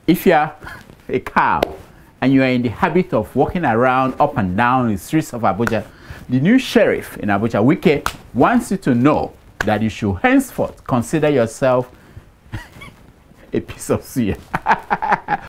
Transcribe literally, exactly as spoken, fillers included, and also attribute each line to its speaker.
Speaker 1: If you are a cow and you are in the habit of walking around up and down the streets of Abuja, the new sheriff in Abuja, Wike, wants you to know that you should henceforth consider yourself a piece of suya.